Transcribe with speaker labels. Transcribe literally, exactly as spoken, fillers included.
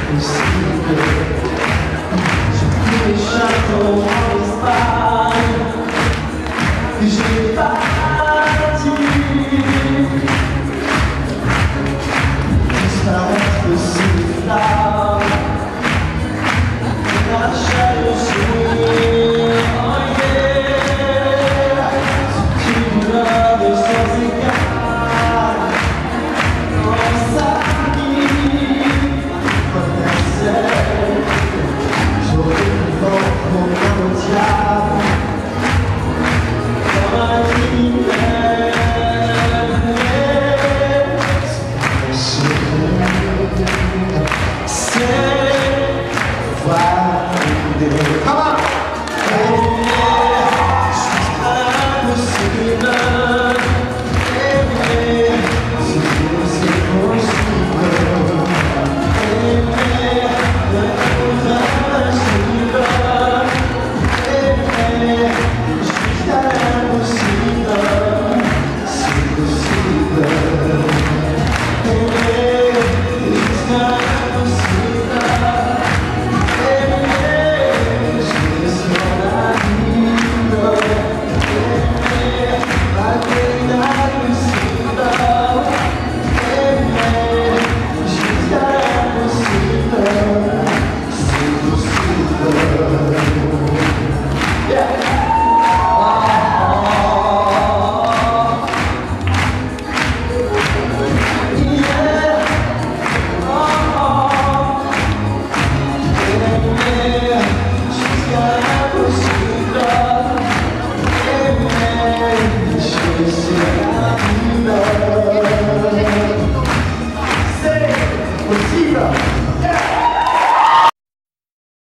Speaker 1: Les châteaux en Espagne, j'ai parti disparaître sous les flammes, la jalousie, oh yeah, c'est une love sans égard, dans sa vie, potentielle, j'aurais pu vendre mon âme au diable, dans la vie même, c'est